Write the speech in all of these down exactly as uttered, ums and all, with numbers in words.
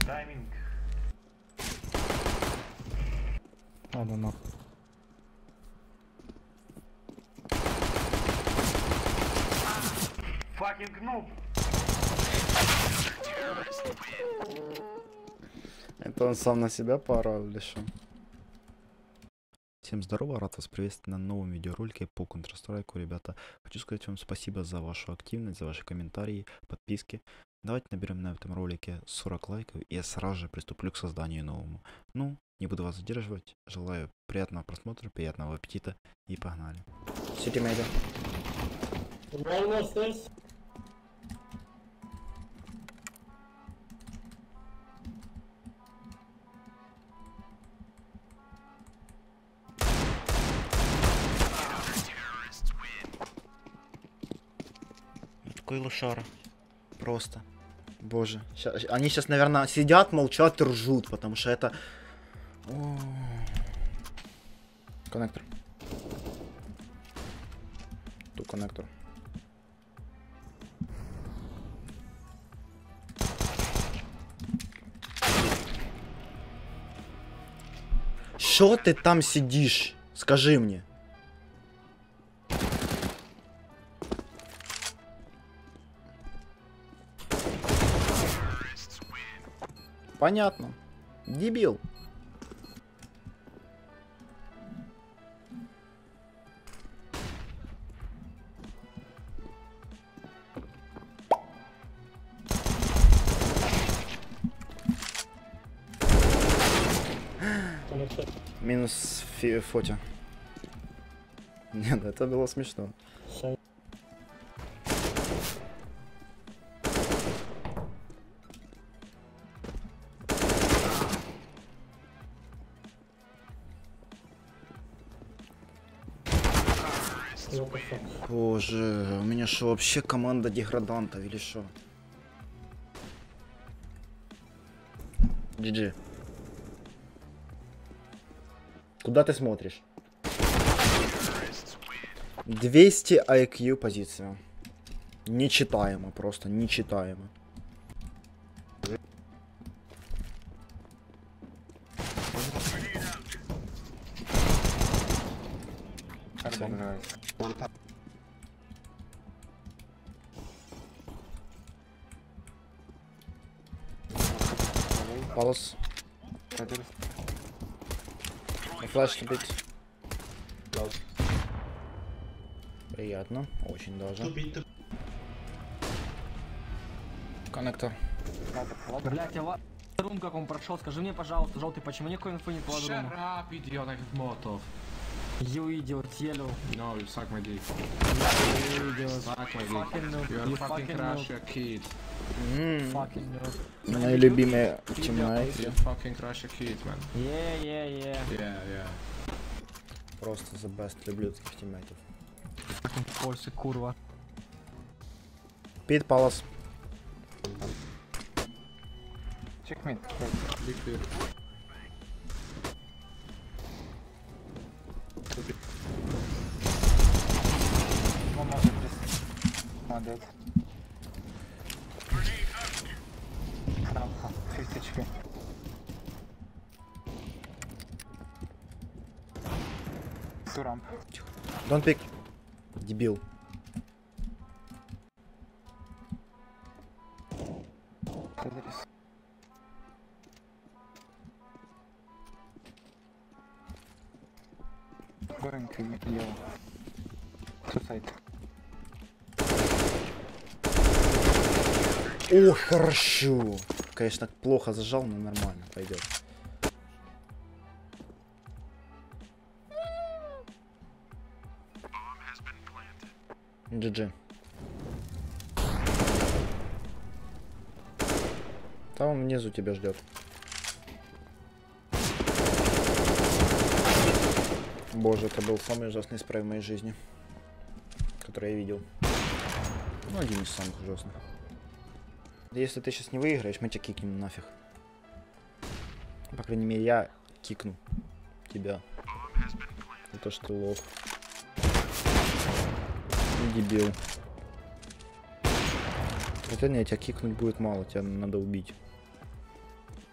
Тайминг. Ладно, нахуй. Fucking noob. Это он сам на себя поорал или что? Всем здорово, рад вас приветствовать на новом видеоролике по Counter-Strike, ребята. Хочу сказать вам спасибо за вашу активность, за ваши комментарии, подписки. Давайте наберем на этом ролике сорок лайков, и я сразу же приступлю к созданию новому. Ну, не буду вас задерживать, желаю приятного просмотра, приятного аппетита и погнали. City Major. Такой лошара. Просто. Боже. Ща, они сейчас, наверное, сидят, молчат и ржут, потому что это... О... Коннектор. Тут коннектор. Что ты там сидишь? Скажи мне. Понятно. Дебил. Минус фотя. Нет, это было смешно. Боже, у меня что, вообще команда деградантов или что? джи джи. Куда ты смотришь? двести ай кью позиция. Нечитаемо, просто нечитаемо. Палас. Флэш бить. Приятно, очень даже. Коннектор. Блять, я рум как он прошел, скажи мне, пожалуйста, желтый, почему никакой инфы нет по руму? Shut up, idiot, I have Molotov. You idiot, yellow. No, you suck my dick. You idiot. Suck my dick. Fucking noob. You're You fucking fucking crush, noob. your kid. Ммм, Fucking noob. мои любимые You тиммейты. fucking crush your kid, man. Yeah, yeah, yeah. Yeah, yeah. Просто the best, люблю таких тиммейтов. Fucking польсы, курва. Пит Палас. Checkmate. Big clear. One more just one dead. Rampa, fifty эйч пи. Two ramp. Don't pick. Дебил. Tetris. Going to yellow. Two side. О, хорошо. Конечно, плохо зажал, но нормально пойдет. джи джи. Там внизу тебя ждет. Боже, это был самый ужасный спрей в моей жизни, который я видел. Ну, один из самых ужасных. Если ты сейчас не выиграешь, мы тебя кикнем нафиг. По крайней мере, я кикну тебя. За то, что ты лох. И дебил. Хотя нет, тебя кикнуть будет мало, тебя надо убить.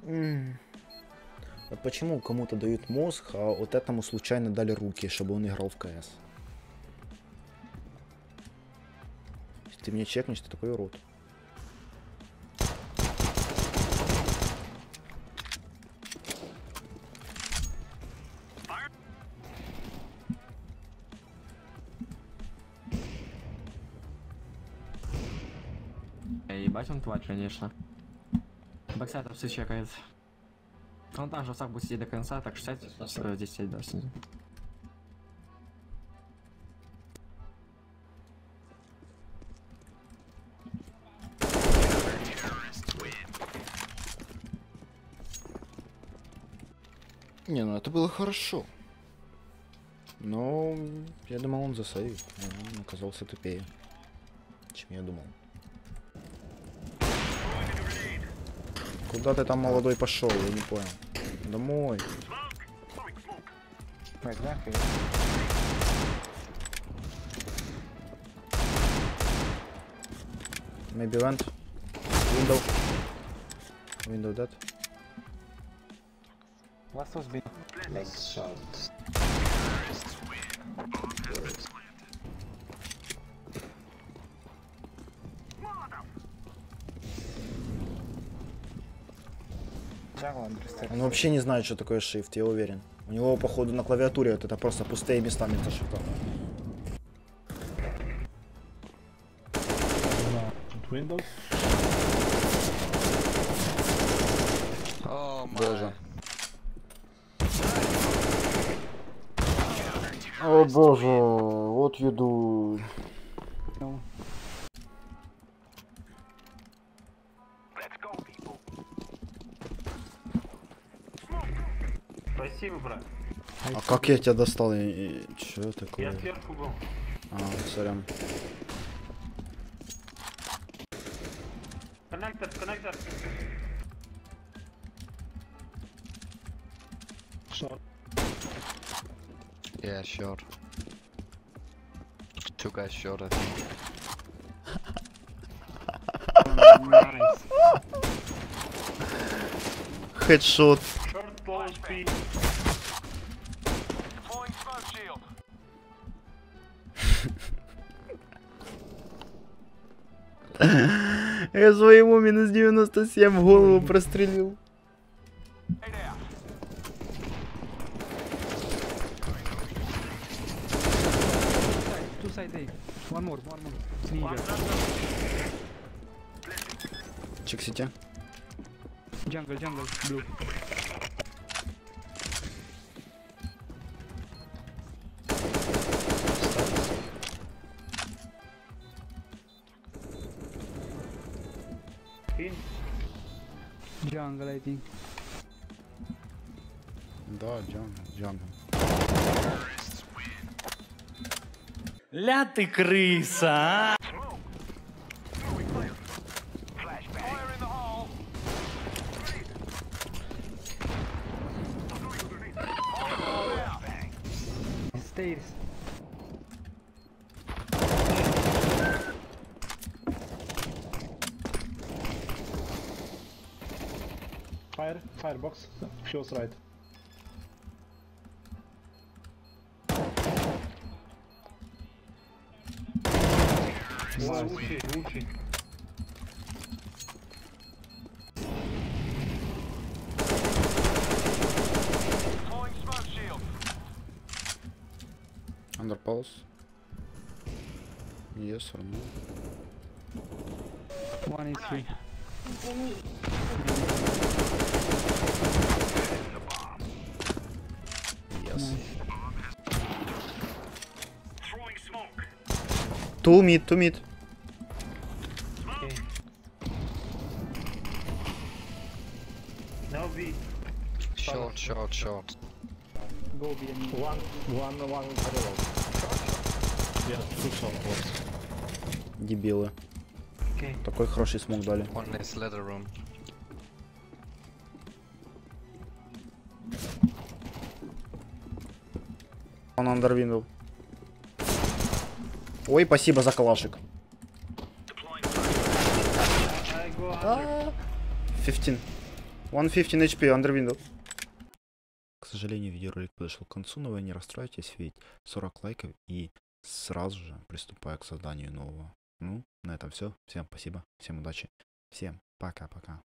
М. Вот почему кому-то дают мозг, а вот этому случайно дали руки, чтобы он играл в КС? Если ты меня чекнешь, ты такой урод. Ебать он тварь, конечно. Боксайт все чекает. Он там же в сак будет сидеть до конца, так шестьдесят, э, десять, да, снизу. Не, ну это было хорошо. Но я думал, он засейвит. Но он оказался тупее, чем я думал. Куда ты там, молодой, пошел? Я не понял. Домой. Wait, да? Окей. Maybe vent. Window. Window dead. Last was B. Nice shot. Джангл, он пристает. Он вообще не знает, что такое shift, я уверен. У него, походу, на клавиатуре вот это просто пустые места вместо шифта. Windows. Oh my. Боже. О боже, what you do? No. Спасибо, брат. А как я тебя достал? И, и, чё такое? Я сверху был. А, сорян. Коннектор, коннектор. Short. Yeah, short. Two guys short, I think. Nice. Хедшот. Short close B. Я своему минус девяносто семь в голову прострелил. Two side A. One more, one more. Ninja. Чексите. Jungle, jungle, blue. In. Jungle, I think. Да, джангл, джангл. Ля ты крыса, а! Stairs. Fire, firebox. Shows right. Лучший, лучший. Under pulse. Yes or no? One is three. Yes. Two mid, two mid. Okay. Now B. Short, short, short. Go B and One, one, one parallel. Yeah, two short was. Дебилы. Okay. Такой хороший смог дали. One is leather room. Он under window. Ой, спасибо за калашик. I go under. пятнадцать. сто пятнадцать эйч пи, under window. К сожалению, видеоролик подошел к концу, но вы не расстроитесь, ведь сорок лайков и сразу же приступаю к созданию нового. Ну, на этом все. Всем спасибо, всем удачи, всем пока-пока.